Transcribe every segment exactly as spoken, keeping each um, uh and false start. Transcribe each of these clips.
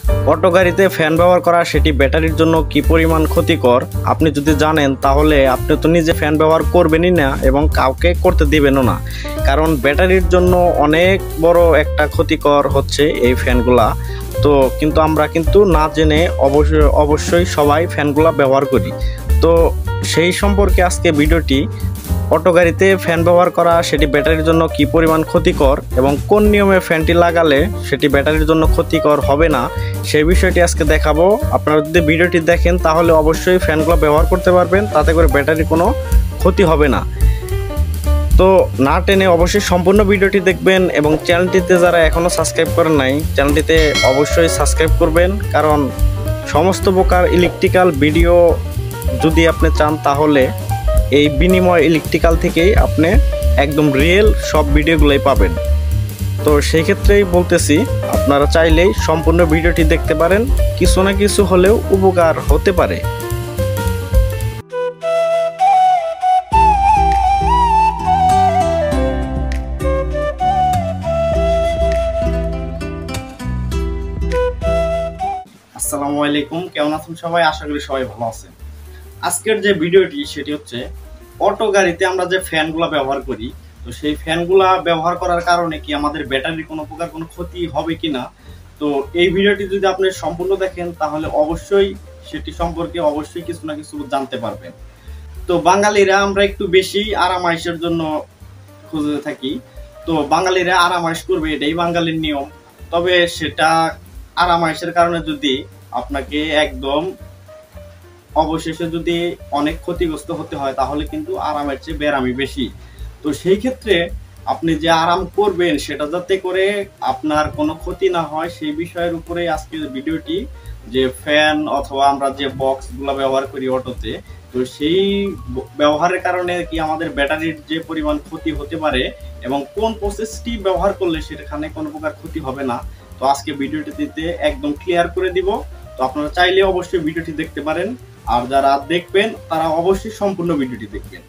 Auto গাড়িতে fan ব্যবহার করা সেটি ব্যাটারির জন্য কি পরিমাণ ক্ষতিকর আপনি যদি জানেন তাহলে আপনি তো নিজে ফ্যান ব্যবহার করবেনই না এবং কাউকে করতে দিবেনও না, কারণ ব্যাটারির জন্য অনেক বড় একটা ক্ষতিকর হচ্ছে এই ফ্যানগুলা। তো কিন্তু আমরা কিন্তু না জেনে অবশ্যই অবশ্যই সবাই ফ্যানগুলা ব্যবহার করি। তো সেই সম্পর্কে আজকে ভিডিওটি, অটো গাড়িতে ফ্যান ব্যবহার করা সেটি ব্যাটারির জন্য কি পরিমাণ ক্ষতিকর এবং কোন নিয়মে ফ্যানটি লাগালে সেটি ব্যাটারির জন্য ক্ষতিকর হবে না সেই বিষয়টি আজকে দেখাবো। আপনারা যদি ভিডিওটি দেখেন তাহলে অবশ্যই ফ্যানগুলো ব্যবহার করতে পারবেন, তাতে করে ব্যাটারির কোনো ক্ষতি হবে না। তো না টেনে অবশ্যই সম্পূর্ণ ভিডিওটি দেখবেন এবং চ্যানেলটিতে যারা এখনও সাবস্ক্রাইব করেন নাই চ্যানেলটিতে অবশ্যই সাবস্ক্রাইব করবেন, কারণ সমস্ত প্রকার ইলেকট্রিক্যাল ভিডিও যদি আপনি চান তাহলে এই বিনিময় ইলেকট্রিক্যাল থেকেই আপনি একদম রিয়েল সব ভিডিওগুলোই পাবেন। তো সেই ক্ষেত্রেই বলতেছি আপনারা চাইলেই সম্পূর্ণ ভিডিওটি দেখতে পারেন, কিছু না কিছু হলেও উপকার হতে পারে। আসসালামু আলাইকুম, কেমন আছেন সবাই? আশা করি সবাই ভালো আছেন। আজকের যে ভিডিওটি সেটি হচ্ছে অটো গাড়িতে আমরা যে ফ্যানগুলা ব্যবহার করি, তো সেই ফ্যানগুলা ব্যবহার করার কারণে কি আমাদের ব্যাটারির কোনো প্রকার কোনো ক্ষতি হবে কিনা। তো এই ভিডিওটি যদি আপনি সম্পূর্ণ দেখেন তাহলে অবশ্যই সেটি সম্পর্কে অবশ্যই কিছু না কিছু জানতে পারবেন। তো বাঙালিরা আমরা একটু বেশি আরামাইশের জন্য খুঁজে থাকি, তো বাঙালিরা আরামাইশ করবে এটাই বাঙালির নিয়ম। তবে সেটা আরামাইশের কারণে যদি আপনাকে একদম অবশেষে যদি অনেক ক্ষতিগ্রস্ত হতে হয় তাহলে কিন্তু আরামের চেয়ে বেরামি বেশি। তো সেই ক্ষেত্রে আপনি যে আরাম করবেন সেটা যাতে করে আপনার কোনো ক্ষতি না হয় সেই বিষয়ের উপরে আজকের ভিডিওটি, যে ফ্যান অথবা আমরা যে বক্সগুলো ব্যবহার করি অটোতে, তো সেই ব্যবহারের কারণে কি আমাদের ব্যাটারির যে পরিমাণ ক্ষতি হতে পারে এবং কোন প্রসেসটি ব্যবহার করলে সেখানে কোনো প্রকার ক্ষতি হবে না, তো আজকে ভিডিওটিতে একদম ক্লিয়ার করে দিব। তো আপনারা চাইলে অবশ্যই ভিডিওটি দেখতে পারেন, আর যারা দেখবেন তারা অবশ্যই সম্পূর্ণ ভিডিওটি দেখবেন।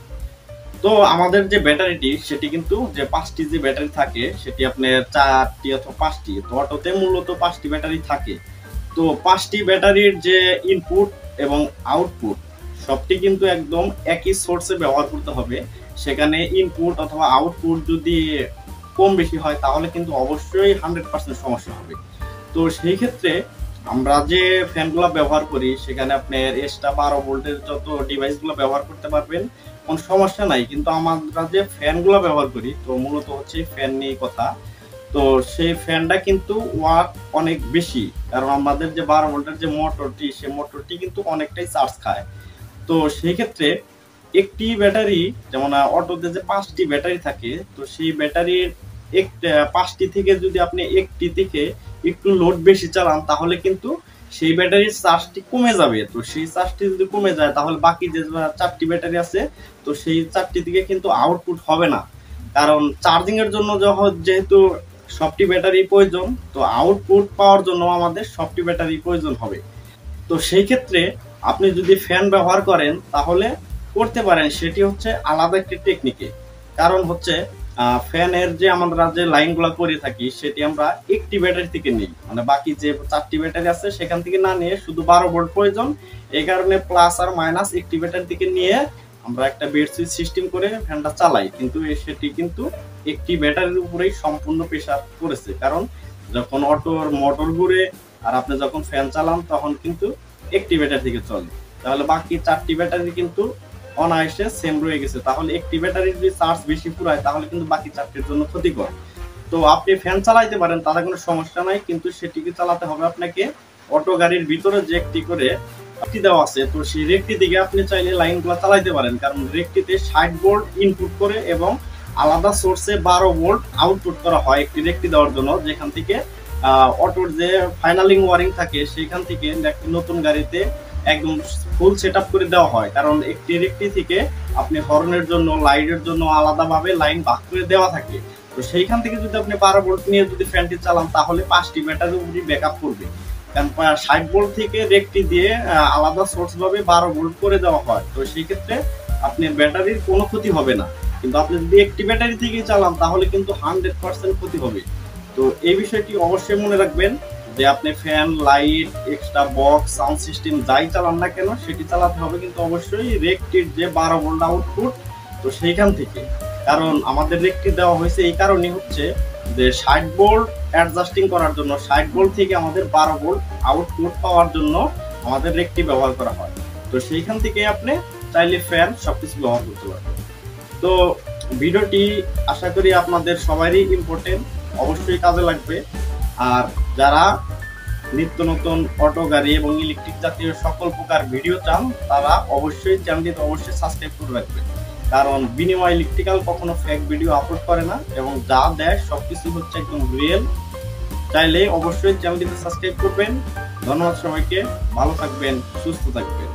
তো আমাদের যে ব্যাটারিটি সেটি কিন্তু যে পাঁচটি যে ব্যাটারি থাকে সেটি আপনার চারটি অথবা পাঁচটি, তো অটোতে মূলত পাঁচটি ব্যাটারি থাকে। তো পাঁচটি ব্যাটারির যে ইনপুট এবং আউটপুট সবটি কিন্তু একদম একই সোর্সে ব্যবহার করতে হবে। সেখানে ইনপুট অথবা আউটপুট যদি কম বেশি হয় তাহলে কিন্তু অবশ্যই হান্ড্রেড পার্সেন্ট সমস্যা হবে। তো সেই ক্ষেত্রে আমরা যে ফ্যানগুলো ব্যবহার করি সেখানে আপনার এক্সট্রা বারো ভোল্টের যত ডিভাইসগুলো ব্যবহার করতে পারবেন, কোনো সমস্যা নাই। কিন্তু আমরা যে ফ্যানগুলো ব্যবহার করি তো মূলত হচ্ছে ফ্যান নিয়ে কথা। তো সেই ফ্যানটা কিন্তু ওয়াট অনেক বেশি, কারণ আমাদের যে বারো ভোল্টের যে মোটরটি সেই মোটরটি কিন্তু অনেকটাই চার্জ খায়। তো সেই ক্ষেত্রে একটি ব্যাটারি, যেমন অটোতে যে পাঁচটি ব্যাটারি থাকে, তো সেই ব্যাটারির এক পাঁচটি থেকে যদি আপনি একটি থেকে একটু লোড বেশি চালান তাহলে কিন্তু সেই ব্যাটারির চার্জটি কমে যাবে। তো সেই চার্জটি যদি কমে যায় তাহলে বাকি যে চারটি ব্যাটারি আছে তো সেই চারটি থেকে কিন্তু আউটপুট হবে না, কারণ চার্জিং এর জন্য যেহেতু সবটি ব্যাটারি প্রয়োজন, তো আউটপুট পাওয়ার জন্য আমাদের সবটি ব্যাটারি প্রয়োজন হবে। তো সেই ক্ষেত্রে আপনি যদি ফ্যান ব্যবহার করেন তাহলে করতে পারেন সেটি হচ্ছে আলাদা একটি টেকনিকে। কারণ হচ্ছে ফ্যানের যে আমরা যে লাইনগুলো করে থাকি সেটি আমরা একটি ব্যাটারি থেকে নিই, মানে বাকি যে চারটি ব্যাটারি আছে সেখান থেকে না নিয়ে শুধু বারো ভোল্ট প্রয়োজন, এই কারণে প্লাস আর মাইনাস একটি ব্যাটারি থেকে নিয়ে আমরা একটা বেড সুইচ সিস্টেম করে ফ্যানটা চালাই। কিন্তু সেটি কিন্তু একটি ব্যাটারির উপরেই সম্পূর্ণ প্রেসার পড়েছে, কারণ যখন অটোর মোটর ঘুরে আর আপনি যখন ফ্যান চালান তখন কিন্তু একটি ব্যাটারি থেকে চলে, তাহলে বাকি চারটি ব্যাটারি কিন্তু অনায়াসে সেম রয়ে গেছে। তাহলে একটি ব্যাটারি যদি চার্জ বেশি পুরায় তাহলে কিন্তু বাকি চারটির জন্য ক্ষতিকর। তো আপনি ফ্যান চালাইতে পারেন, তাতে কোনো সমস্যা নাই, কিন্তু সেটিকে চালাতে হবে আপনাকে অটো গাড়ির ভিতরে যে একটি করে রেকটি দেওয়া আছে, তো সেই রেকটি দিকে আপনি চাইলে লাইনগুলো চালাইতে পারেন, কারণ রেকটিতে ষাট ভোল্ট ইনপুট করে এবং আলাদা সোর্সে বারো ভোল্ট আউটপুট করা হয় একটি রেকটি দেওয়ার জন্য, যেখান থেকে অটোর যে ফাইনালিং ওয়ারিং থাকে সেখান থেকে একটি নতুন গাড়িতে একদম ফুল সেট আপ করে দেওয়া হয়। কারণ একটি রেকটি থেকে আপনি হর্নের জন্য লাইটের জন্য আলাদাভাবে লাইন ভাগ করে দেওয়া থাকে, তো সেইখান থেকে যদি আপনি বারো ভোল্ট নিয়ে যদি ফ্যানটি চালান তাহলে পাঁচটি ব্যাটারি উপরই ব্যাক আপ করবে, কারণ ষাট ভোল্ট থেকে রেকটি দিয়ে আলাদা সোর্স ভাবে বারো ভোল্ট করে দেওয়া হয়। তো সেই ক্ষেত্রে আপনার ব্যাটারির কোনো ক্ষতি হবে না, কিন্তু আপনি যদি একটি ব্যাটারি থেকে চালান তাহলে কিন্তু হান্ড্রেড পার্সেন্ট ক্ষতি হবে। তো এই বিষয়টি অবশ্যই মনে রাখবেন যে আপনি fan, light, extra box, sound system যাই চালান না কেন সেটি চালাতে হবে কিন্তু অবশ্যই রেকটির যে বারো ভোল্ট আউটপুট, তো সেইখান থেকে। কারণ আমাদের রেকটি দেওয়া হয়েছে এই কারণেই হচ্ছে যে ষাট ভোল্ট অ্যাডজাস্টিং করার জন্য, ষাট ভোল্ট থেকে আমাদের বারো ভোল্ট আউটপুট পাওয়ার জন্য আমাদের রেকটি ব্যবহার করা হয়। তো সেইখান থেকে আপনি চাইলে ফ্যান সবকিছু ব্যবহার করতে পারবেন। তো ভিডিওটি আশা করি আপনাদের সবারই ইম্পর্টেন্ট, অবশ্যই কাজে লাগবে। আর যারা নিত্য নতুন অটো গাড়ি এবং ইলেকট্রিক জাতীয় সকল প্রকার ভিডিও চান তারা অবশ্যই চ্যানেলটিতে অবশ্যই সাবস্ক্রাইব করে রাখবেন। কারণ বিনিময় ইলেকট্রিক্যাল কখনো ফেক ভিডিও আপলোড করে না এবং যা দেয় সবকিছু হচ্ছে একদম রিয়েল। চাইলে অবশ্যই চ্যানেলটিতে সাবস্ক্রাইব করবেন। ধন্যবাদ সবাইকে, ভালো থাকবেন, সুস্থ থাকবেন।